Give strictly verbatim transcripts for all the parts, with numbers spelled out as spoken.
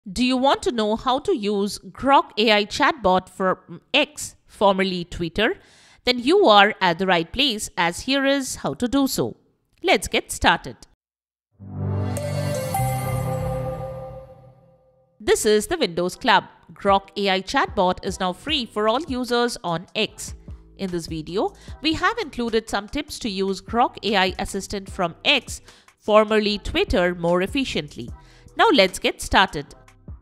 Do you want to know how to use Grok A I chatbot for X, formerly Twitter? Then you are at the right place, as here is how to do so. Let's get started. This is the Windows Club. Grok A I chatbot is now free for all users on X. In this video, we have included some tips to use Grok A I Assistant from X, formerly Twitter, more efficiently. Now let's get started.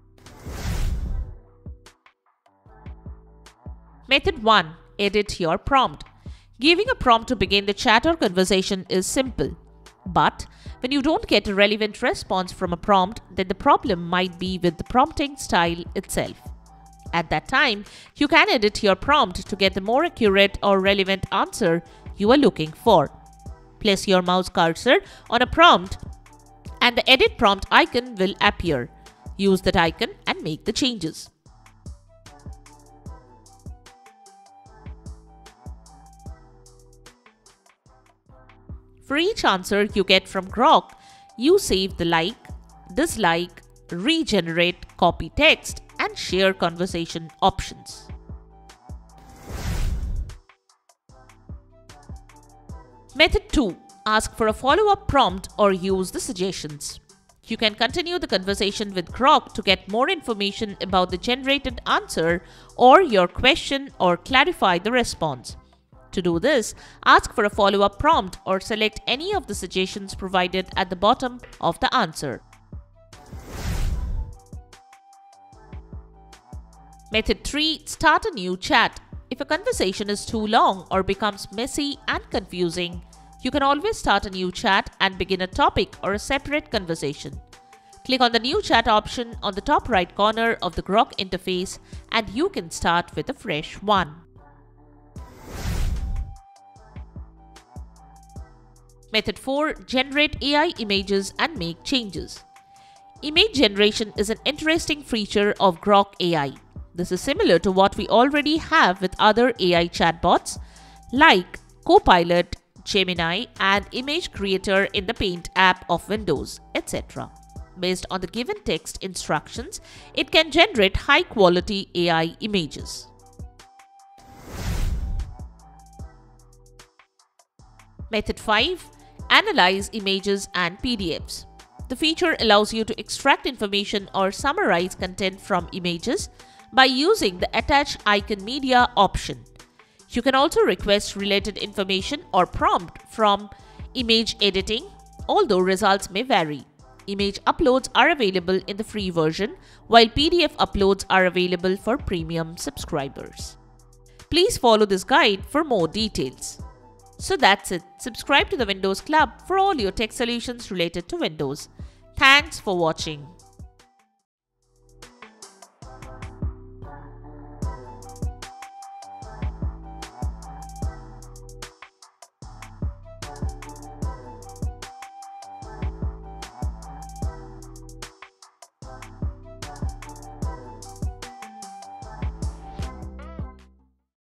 Method one. Edit your prompt. Giving a prompt to begin the chat or conversation is simple. But when you don't get a relevant response from a prompt, then the problem might be with the prompting style itself. At that time, you can edit your prompt to get the more accurate or relevant answer you are looking for. Place your mouse cursor on a prompt and the edit prompt icon will appear. Use that icon and make the changes. For each answer you get from Grok, you save the like, dislike, regenerate, copy text, and share conversation options. Method two. Ask for a follow-up prompt or use the suggestions. You can continue the conversation with Grok to get more information about the generated answer or your question or clarify the response. To do this, ask for a follow-up prompt or select any of the suggestions provided at the bottom of the answer. Method three. Start a new chat. If a conversation is too long or becomes messy and confusing, you can always start a new chat and begin a topic or a separate conversation. Click on the New Chat option on the top right corner of the Grok interface and you can start with a fresh one. Method four. Generate A I images and make changes. Image generation is an interesting feature of Grok A I. This is similar to what we already have with other A I chatbots like Copilot, Gemini, and Image Creator in the Paint app of Windows, et cetera. Based on the given text instructions, it can generate high-quality A I images. Method five. Analyze images and P D Fs. The feature allows you to extract information or summarize content from images by using the Attach Icon Media option. You can also request related information or prompt from image editing, although results may vary. Image uploads are available in the free version, while P D F uploads are available for premium subscribers. Please follow this guide for more details. So that's it. Subscribe to the Windows Club for all your tech solutions related to Windows. Thanks for watching.